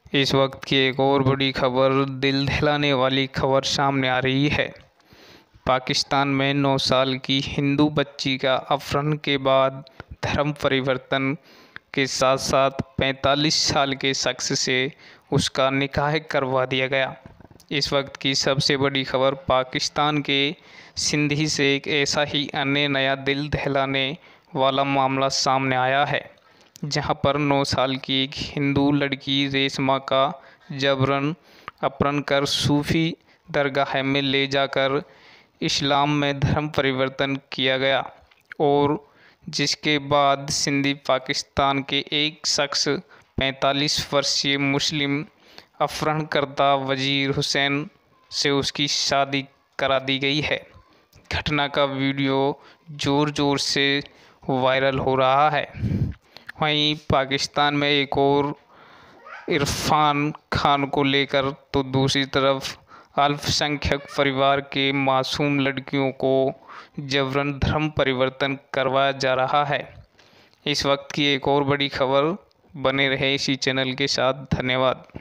इस वक्त की एक और बड़ी खबर, दिल दहलाने वाली खबर सामने आ रही है। पाकिस्तान में 9 साल की हिंदू बच्ची का अपहरण के बाद धर्म परिवर्तन के साथ साथ 45 साल के शख्स से उसका निकाह करवा दिया गया। इस वक्त की सबसे बड़ी खबर पाकिस्तान के सिंधी से एक ऐसा ही अन्य नया दिल दहलाने वाला मामला सामने आया है, जहां पर 9 साल की एक हिंदू लड़की रेशमा का जबरन अपहरण कर सूफी दरगाह में ले जाकर इस्लाम में धर्म परिवर्तन किया गया और जिसके बाद सिंधी पाकिस्तान के एक शख्स 45 वर्षीय मुस्लिम अपहरणकर्ता वजीर हुसैन से उसकी शादी करा दी गई है। घटना का वीडियो ज़ोर ज़ोर से वायरल हो रहा है। वहीं पाकिस्तान में एक और इरफान खान को लेकर तो दूसरी तरफ अल्पसंख्यक परिवार के मासूम लड़कियों को जबरन धर्म परिवर्तन करवाया जा रहा है। इस वक्त की एक और बड़ी खबर, बने रहे इसी चैनल के साथ। धन्यवाद।